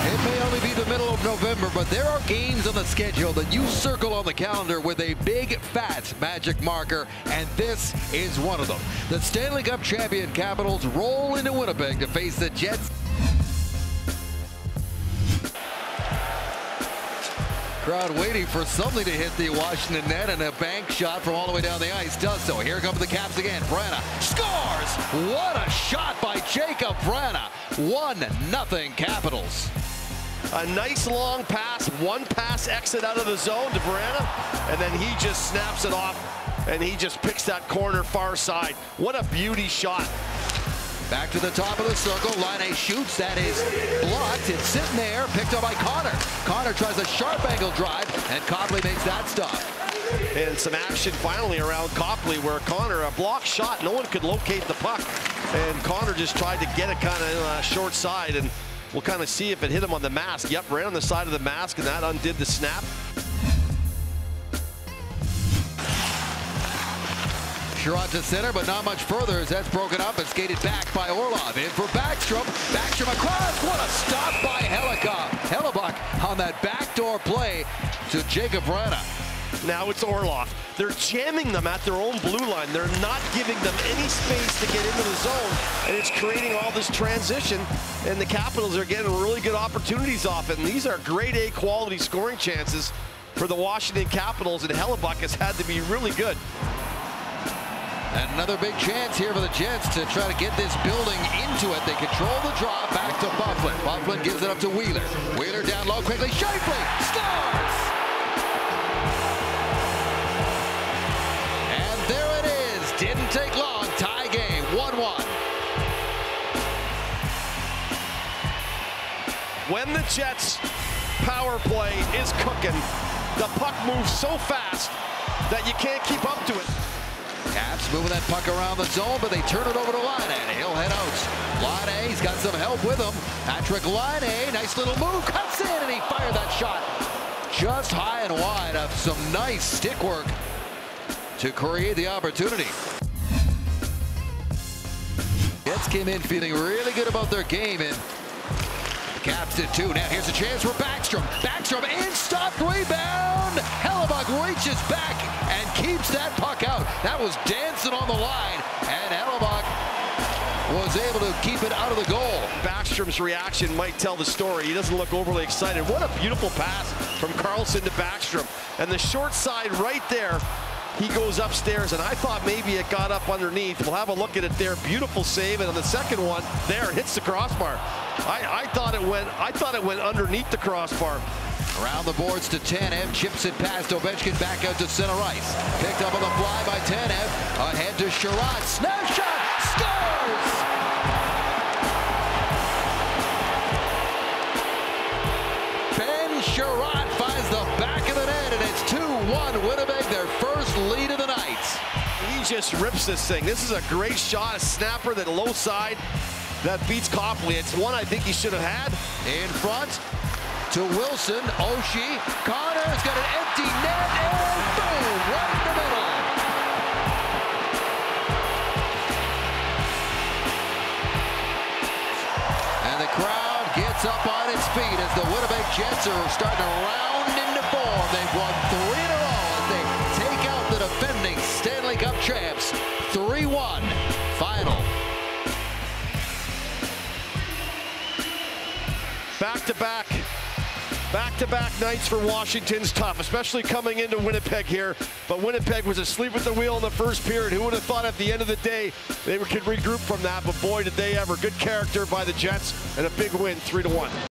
It may only be the middle of November, but there are games on the schedule that you circle on the calendar with a big, fat magic marker, and this is one of them. The Stanley Cup champion Capitals roll into Winnipeg to face the Jets. Crowd waiting for something to hit the Washington net, and a bank shot from all the way down the ice does so. Here come the Caps again. Vrana scores! What a shot by Jakub Vrana. 1-0 Capitals. A nice long pass, one pass exit out of the zone to Vrana, and then he just snaps it off, and he just picks that corner far side. What a beauty shot. Back to the top of the circle. Laine shoots. That is blocked. It's sitting there. Picked up by Connor. Connor tries a sharp angle drive, and Copley makes that stop. And some action finally around Copley, where Connor, a block shot, no one could locate the puck. And Connor just tried to get it kind of short side, and we'll kind of see if it hit him on the mask. Yep, right on the side of the mask, and that undid the snap. Sherratt to center, but not much further as that's broken up and skated back by Orlov. In for Backstrom. Backstrom across. What a stop by Hellebuyck on that backdoor play to Jakub Vrana. Now it's Orlov. They're jamming them at their own blue line. They're not giving them any space to get into the zone, and it's creating all this transition, and the Capitals are getting really good opportunities off it. And these are grade A quality scoring chances for the Washington Capitals, and Hellebuyck has had to be really good. And another big chance here for the Jets to try to get this building into it. They control the draw back to Byfuglien. Byfuglien gives it up to Wheeler. Wheeler down low quickly. Scheifele scores! And there it is. Didn't take long. Tie game, 1-1. When the Jets' power play is cooking, the puck moves so fast that you can't keep up to it. Caps moving that puck around the zone, but they turn it over to Laine. He'll head out. Laine, he's got some help with him. Patrik Laine, nice little move, cuts in, and he fired that shot just high and wide of some nice stick work to create the opportunity. Jets came in feeling really good about their game, and Caps did too. Now here's a chance for Backstrom. Backstrom in, stop, rebound. Hellebuyck reaches back and keeps that puck out. That was dancing on the line, and Hellebuyck was able to keep it out of the goal. Backstrom's reaction might tell the story. He doesn't look overly excited. What a beautiful pass from Karlsson to Backstrom. And the short side right there, he goes upstairs, and I thought maybe it got up underneath. We'll have a look at it there. Beautiful save, and on the second one, there, hits the crossbar. I thought it went underneath the crossbar. Around the boards to Tanev, chips it past Ovechkin, back out to center ice. Picked up on the fly by Tanev, ahead to Sherratt, snapshot, scores! Ben Sherratt finds the back of the net, and it's 2-1 Winnipeg, their first lead of the night. He just rips this thing. This is a great shot, a snapper, that low side that beats Copley. It's one I think he should have had. In front to Wilson, Oshie, Connor's got an empty net, and boom, right in the middle. And the crowd gets up on its feet as the Winnipeg Jets are starting to round into form. They've won 3 in a row as they take out the defending Stanley Cup champs. 3-1 final. Back-to-back nights for Washington's tough, especially coming into Winnipeg here. But Winnipeg was asleep at the wheel in the first period. Who would have thought at the end of the day they could regroup from that? But boy, did they ever. Good character by the Jets, and a big win, 3-1.